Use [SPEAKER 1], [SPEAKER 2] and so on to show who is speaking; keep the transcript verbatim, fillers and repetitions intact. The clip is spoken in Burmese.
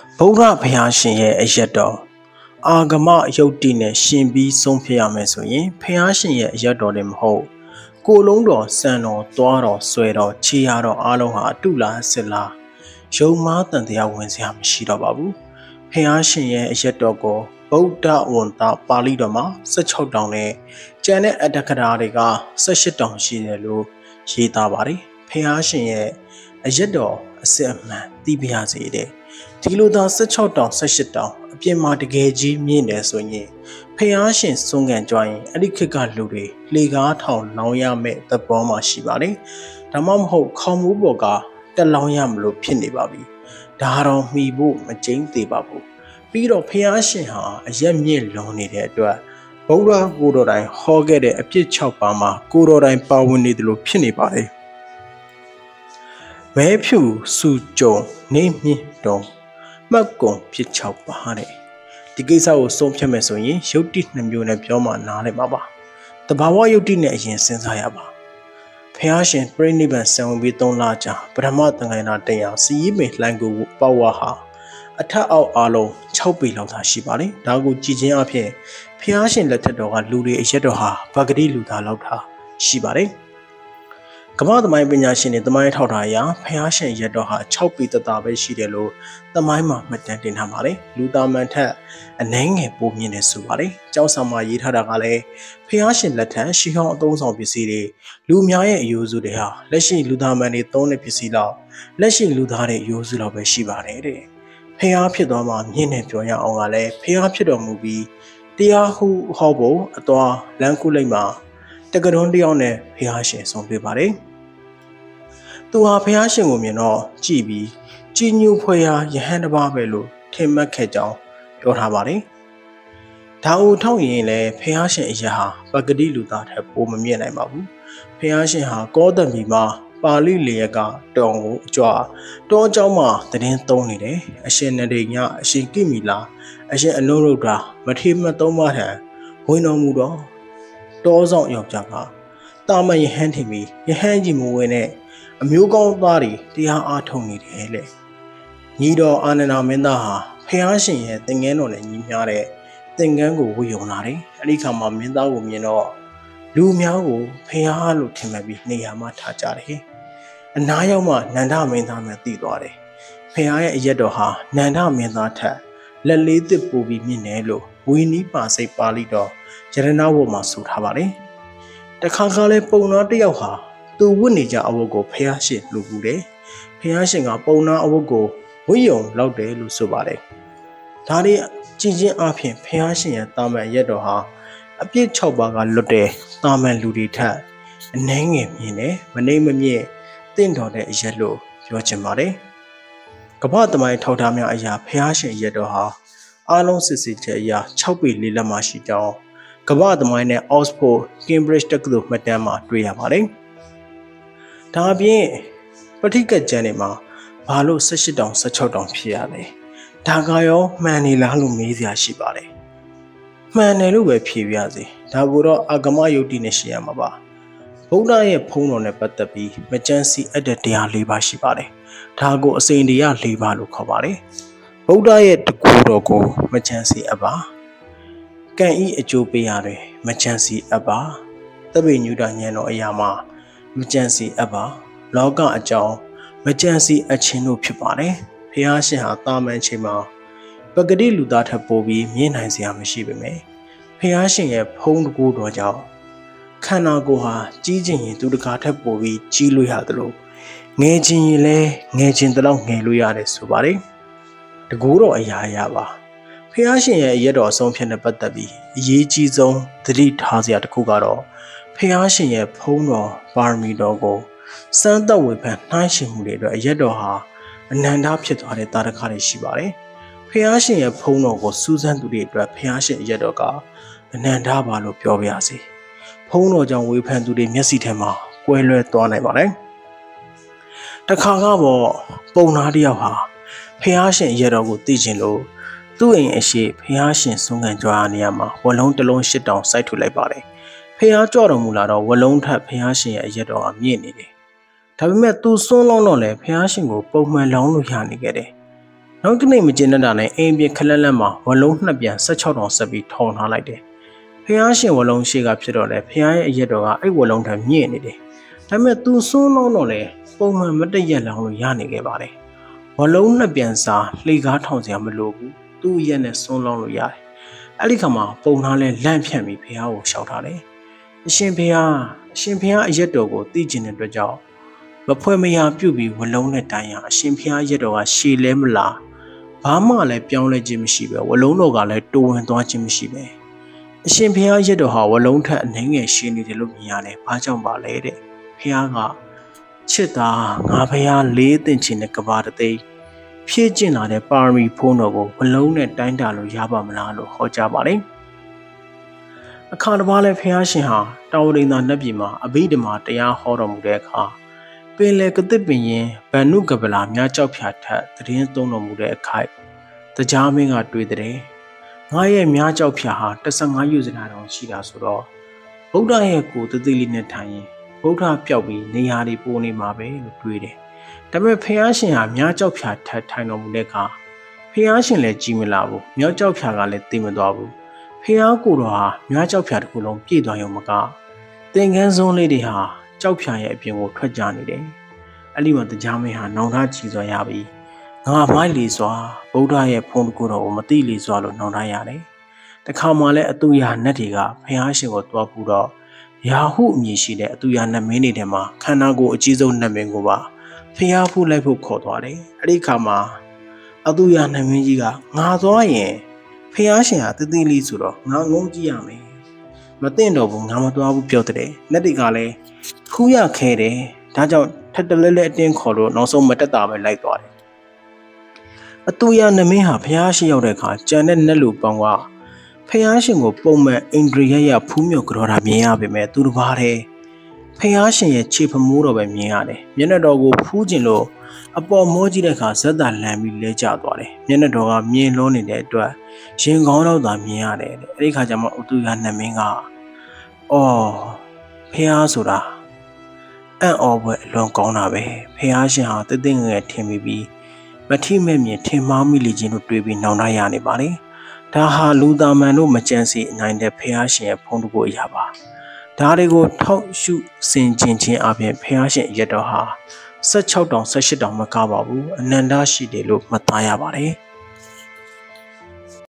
[SPEAKER 1] ဗုဒ္ဓဘုရားရှင်ရဲ့အရက်တော်အာဂမယုတ်တိနဲ့ရှင်ပြီးဆုံးဖြတ်ရမယ်ဆိုရင်ဘုရားရှင်ရဲ့အရက်တော်လည်းမဟုတ်ကိုလုံးတော်စံတော်သွားတော်ဆွဲတော်ခြေရတော်အားလုံးဟာအတုလားစစ်လားယုံမားတန်တရားဝင်စရာမရှိတော့ပါဘူးဘုရားရှင်ရဲ့အရက်တော်ကိုဗုဒ္ဓဝန်တာပါဠိတော်မှာสิบหกတောင်နဲ့ကျန်တဲ့အတ္တကရာတွေကสิบแปดတောင်ရှိတယ်လို့ရေးသားပါတယ်ဘုရားရှင်ရဲ့အရက်တော်အစစ်အမှန်သိပါရစေတဲ့ဒီလိုသာสิบหกတောင်สิบแปดတောင်အပြင်မှာတကယ်ကြီးမြင့်တယ်ဆိုရင်ဖျားရှင်စွန့်ကန်ကြွရင်အဲ့ဒီခေတ်ကလူတွေလေကားထောင်လောင်းရမယ့်သဘောမှရှိပါတယ်ဒါမှမဟုတ်ခေါင်းမိုးပေါ်ကတက်လောင်းရမလို့ဖြစ်နေပါပြီဒါတော့မှီဖို့မကျိန်းသေးပါဘူးပြီးတော့ဖျားရှင်ဟာအရက်မြင့်လွန်နေတဲ့အတွက်ဗုဒ္ဓကိုတော်တိုင်ဟောခဲ့တဲ့အပြစ်၆ပါးမှာကိုတော်တိုင်ပါဝင်နေတယ်လို့ဖြစ်နေပါတယ်မဲဖြူစုကြုံနေမြင့်တုံမှတ်ကုန်ဖြစ်၆ပါးတဲ့ဒီကိစ္စကိုဆုံးဖြတ်မယ်ဆိုရင်ယုတ်တိနှစ်မျိုးနဲ့ပြောမှနားလည်ပါပါတဘာဝယုတ်တိနဲ့အရင်စဉ်းစားရပါဖះရှင်ပြိဋိဘံဆံဝင်ပြီးသုံးလကြာပထမသံဃာနာတရားစီရင်မေလှန်ကိုပေါ့ဝါဟာအထက်အောက်အားလုံး၆ပေလောက်သာရှိပါလေဒါကိုကြည်ချင်းအဖြစ်ဖះရှင်လက်ထက်တော်ကလူတွေအရက်တော်ဟာဗဂတိလူသားလောက်သာရှိပါတယ်ကမ္ဘာသမိုင်းပညာရှင်တွေသမိုင်းထောက်ထားရာဖះရှင်ရက်တော်ဟာ၆ပေတသားပဲရှိတယ်လို့သမိုင်းမှာမှတ်တမ်းတင်ထားပါတယ်လူသားမှန်ထက်အနှဲငယ်ပိုမြင့်တယ်ဆိုပါတယ်ကျောင်းဆောင်မှာရေးထားတာကလည်းဖះရှင်လက်ထက်ရှီဟောင်းအသုံးဆောင်ပစ္စည်းတွေလူများရဲ့အယိုးစုတွေဟာလက်ရှိလူသားမှန်တွေသုံးတဲ့ပစ္စည်းလောက်လက်ရှိလူသားရဲ့အယိုးစုလောက်ပဲရှိပါတယ်တဲ့ဖះဖြစ်သွားမှမြင့်နေပြောရအောင်ကလည်းဖះဖြစ်တော်မူပြီးတရားဟုဟောဖို့အတော်လမ်းကူးလိုက်မှာတက္ကသိုလ်တယောက်နဲ့ဖះရှင်ဆုံးတွေ့ပါတယ်သူဟာဖះရှင်ကိုမြင်တော့ကြည်ပြီးကြည်ညိုဖွယ်ရာယဟန်တစ်ပါးပဲလို့ထင်မှတ်ခဲ့ကြောင်းပြောထားပါတယ်။ဒါအိုထောက်ရင်လည်းဖះရှင်အရာဟာပဂတိလူသားထက်ပိုမမြင့်နိုင်ပါဘူး။ဖះရှင်ဟာကောသမီမှာပါဠိလေရကတောင်ကိုအကြွားတောเจ้าမှာတည်င်းသုံးနေတယ်။အရှင်နရေညအရှင်ကိမီလာအရှင်အနုရုဒ္ဓမထေမသုံးပါးထံဝင်တော်မူတော့တောဆောင်ယောက်ျားကတာမယဟန်ထင်ပြီးယဟန်ကြီးမဝင်နဲ့အမျိုးကောင်းသားတွေတရားအားထုတ်နေတယ်လေညီတော်အာနန္ဒမင်းသားဟာဖះရှင်ရဲ့သင်္ကန်းတော်နဲ့ညီမျှတဲ့သင်္ကန်းကိုဝေယုံလာတယ်အဲ့ဒီခါမှာမင်းသားကိုမြင်တော့လူများကိုဖះလို့ထင်မှတ်ပြီးနေရာမှာထားကြတယ်အနားရောက်မှနန္ဒမင်းသားမှသိသွားတယ်ဖះရဲ့အရက်တော်ဟာနန္ဒမင်းသားထက်လက်လေးသစ်ပို့ပြီးမြင့်တယ်လို့ဝီနီးပါစိတ်ပါဠိတော်ရတနာဝတ်မှာဆိုထားပါတယ်တခါခါလဲပုံနာတစ်ယောက်ဟာသူဝတ်နေကြအဝတ်ကိုဖះရှင်လူပူတယ်ဖះရှင်ကပုံနာအဝတ်ကိုဝိယုံလောက်တယ်လို့ဆိုပါတယ်ဒါတွေကြည်ချင်းအဖြစ်ဖះရှင်ရဲ့တာမန်ရက်တော်ဟာအပြစ်၆ပါးကလွတ်တဲ့တာမန်လူတွေထက်အနှဲငယ်မြင်တယ်မနှိမ့်မမြင့်တင့်တော်တဲ့အရက်လို့ပြောချင်ပါတယ်ကမ္ဘာသမိုင်းထောက်ထားများအရာဖះရှင်ရက်တော်ဟာအားလုံးစစ်စစ်ချက်အရာ၆ပေလေးလက်မှရှိကြောင်းကမ္ဘာသမိုင်းနဲ့ Oxford Cambridge တက္ကသိုလ်မှတ်တမ်းမှာတွေ့ရပါတယ်ဒါအပြင်ပဋိကကျမ်းတွေမှာဘာလို့၁၈တောင်၁၆တောင်ဖြစ်ရလဲဒါကရောမှန်နေလားလို့မေးစရာရှိပါတယ်မှန်တယ်လို့ပဲဖြေပြရစီဒါကိုတော့အာဂမယုတ်တိနဲ့ရှင်းရမှာပါဗုဒ္ဓရဲ့ဖုံးတော်နဲ့ပတ်သက်ပြီးမကျမ်းစီအပ်တဲ့တရား၄ပါးရှိပါတယ်ဒါကိုအစိန်တရား၄ပါးလို့ခေါ်ပါတယ်ဗုဒ္ဓရဲ့တကူတော်ကိုမကျမ်းစီအပ်ပါကံဤအကျိုးပေးရတယ်မကျမ်းစီအပ်ပါသဗ္ဗညုတဉာဏ်တော်အရာမှာမကြံစီအပ်ပါလောကအကြောင်းမကြံစီအချင်းတို့ဖြစ်ပါတယ်ဖះရှင်ဟာတာမန်ချိန်မှာပဂတိလူသားထပ်ပို့ပြီးမြင်နိုင်စရာမရှိပေမယ့်ဖះရှင်ရဲ့ဖုံးတကူတော်ကြောင့်ခန္ဓာကိုယ်ဟာကြီးကျင်ရင်သူတကာထပ်ပို့ပြီးကြီးလို့ရတယ်လို့ငယ်ချင်းရင်လည်းငယ်ချင်းတလောက်ငယ်လို့ရတယ်ဆိုပါတယ်တကူတော်အရာအရာပါဖះရှင်ရဲ့ရက်တော်အဆုံးဖြတ်နဲ့ပတ်သက်ပြီးအရေးကြီးဆုံးသတိထားစရာတစ်ခုကတော့ဖះရှင်ရဲ့ဖုံးတော်ပါရမီတော်ကိုစမ်းသပ်ဝေဖန်နှိုင်းယှဉ်မှုတွေအတွက်အရက်တော်ဟာအနန္တဖြစ်သွားတဲ့တာရခတွေရှိပါတယ်။ဖះရှင်ရဲ့ဖုံးတော်ကိုစူးစမ်းသူတွေအတွက်ဖះရှင်အရက်တော်ကအနန္တပါလို့ပြောပြရစီ။ဖုံးတော်ကြောင့်ဝေဖန်သူတွေမျက်စိထဲမှာကွဲလွဲသွားနိုင်ပါတယ်။တခါကပေါ့ပုံနာတစ်ယောက်ဟာဖះရှင်အရက်တော်ကိုသိကျင်လို့သူ့အိမ်အရှိဖះရှင်ဆုံးခံကြွားနေရမှာဝလုံးတစ်လုံးရှစ်တောင်စိုက်ထုတ်လိုက်ပါတယ်။ဖះကြော့တော်မူလာတော့ဝလုံးထက်ဖះရှင်ရဲ့အရက်တော်ကမြင့်နေတယ်။ဒါပေမဲ့သူစွန်းလုံးတော့လည်းဖះရှင်ကိုပုံမှန်လောင်းလို့ရနေခဲ့တယ်။နောက်ကနေ့မကျင်းတဲ့တာနဲ့အိမ်ပြခလက်လက်မှာဝလုံးနှစ်ပြန်၁၆တောင်ဆက်ပြီးထောင်ထားလိုက်တယ်ဖះရှင်ဝလုံးရှိကဖြစ်တော့လေဖះရဲ့အရက်တော်ကအဲ့ဝလုံးထံမြင့်နေတယ်ဒါပေမဲ့သူစွန်းလုံးတော့လေပုံမှန်မတည့်ရက်လောင်လို့ရနေခဲ့ပါတယ်ဝလုံးနှစ်ပြန်စာလှေကားထောင်စရာမလိုဘူးသူ့ရက်နဲ့စွန်းလုံးလို့ရတယ်အဲ့ဒီခါမှာပုံထားလဲလန့်ဖြန့်ပြီးဖះကိုရှောက်ထားတယ်အရှင်ဖះအရှင်ဖះအရက်တော်ကိုသိကျင်တဲ့အတွက်ကြောင့်မဖွဲမရပြုတ်ပြီးဝလုံးနဲ့တိုင်ရအရှင်ဖះရက်တော်ကရှည်လဲမလားဘာမှလည်းပြောင်းလဲခြင်းမရှိပဲဝလုံးတော်ကလည်းတိုးဝင်သွားခြင်းမရှိပဲအရှင်ဖះရက်တော်ဟာဝလုံးထက်အနှင်းငယ်ရှည်နေတယ်လို့မြင်ရတယ်ဘာကြောင့်ပါလဲတဲ့ဖះကချစ်တာငါဖះလေးသင်ချင်တဲ့ကဘာတသိဖြည့်ကျင်လာတဲ့ပါရမီဖုံးတော်ကိုဝလုံးနဲ့တိုင်းတာလို့ရပါမလားလို့ဟောကြားပါတယ်အခါတစ်ပါးလဲဖះရှင်ဟာတာဝရိန်သာနတ်ပြည်မှာအဘိဓမ္မာတရားဟောတော်မူတဲ့အခါပင်လေကတိပင်ရင်ဗန္နုကပလာမြားကြောက်ဖြာထက်သတင်းသုံးတော်မူတဲ့အခိုက်တရားမင်းကတွေ့တဲ့ငါရဲ့မြားကြောက်ဖြာဟာ၁၅ယူဇနာတောင်ရှိတာဆိုတော့ဗုဒ္ဓရဲ့ကိုတသိလေးနဲ့ထိုင်ရင်ဗုဒ္ဓပျောက်ပြီးနေရာတွေပိုနေမှာပဲလို့တွေးတယ်ဒါပေမဲ့ဖះရှင်ဟာမြားကြောက်ဖြာထက်ထိုင်တော်မူတဲ့အခါဖះရှင်လည်းကြီးမလာဘူးမြောက်ကြောက်ဖြာကလည်းသိမသွားဘူးဖះကိုတော်ဟာမြားကြောက်ဖြာတစ်ခုလုံးပြည့်သွားရုံမကသင်္ကန်းစုံးလေးတွေဟာကြောက်ဖြာရဲ့အပြင်ကိုထွက်ကြနေတယ်အဲ့ဒီမှာတရားမင်းဟာနောင်တချီစွာရပြီငါမိုက်လီစွာဗုဒ္ဓရဲ့ဖုံးတကူတော်ကိုမသိလီစွာလို့နောင်တရတယ်တခါမှလည်းအတူရာနတ်တွေကဖះရှင်ကိုတွားပူတော့ရာဟုအမည်ရှိတဲ့အတူရာနတ်မင်းတွေထဲမှာခန္ဓာကိုယ်အကြီးဆုံးနတ်မင်းကိုပါဖះဖူးလိုက်ဖို့ခေါ်သွားတယ်အဲ့ဒီခါမှာအတူရာနတ်မင်းကြီးကငါသွားရင်ဖះရှင်ဟာတသိလီဆိုတော့ငါငုံကြည့်ရမယ်မသိတော့ဘူးငါမသွားဘူးပြောတဲ့လက်တွေကလည်းခူးရခဲတယ်ဒါကြောင့်ထက်တလဲလဲအတင်းခေါ်လို့နောက်ဆုံးမတက်တာပဲလိုက်သွားတယ်အတူရနမင်းဟာဖះရှိရောက်တဲ့အခါကြံတဲ့နက်လူပေါင်းကဖះရှင်ကိုပုံမှန်အိန္ဒြိယရဖူးမြုပ်ကြော်တာမြင်ရပေမဲ့သူတစ်ပါးတည်းဖះရှင်ရဲ့ခြေဖမိုးတော်ပဲမြင်ရတယ်မျက်နှာတော်ကိုဖူးကျင်လို့အပေါ်မောကြည့်တဲ့အခါဇက်သာလန်ပြီးလဲကျသွားတယ်မျက်နှာတော်ကမြင်လုံးနေတဲ့အတွက်ရင်ကောင်းတော့သာမြင်ရတယ်တဲ့အဲ့ဒီခါကျမှအတူရနမင်းကအော်ဖះဆိုတာအံ့ဩပွဲအလွန်ကောင်းတာပဲဖះရှင်ဟာတသိငယ်ထင်ပြီးပြီးမထိမဲ့မြင်ထင်မှားမိလိချင်းတို့တွေ့ပြီးနှောင်တရနေပါလေဒါဟာလူသားမန်တို့မကြံစီအနိုင်တဲ့ဖះရှင်ရဲ့ဖုံးတကူအရာပါဒါတွေကိုထောက်ရှုစင်ကျင်ခြင်းအပြင်ဖះရှင်ရက်တော်ဟာ၁၆တောင်၁၈တောင်မကပါဘူးအနန္တရှိတယ်လို့မှတ်သားရပါတယ်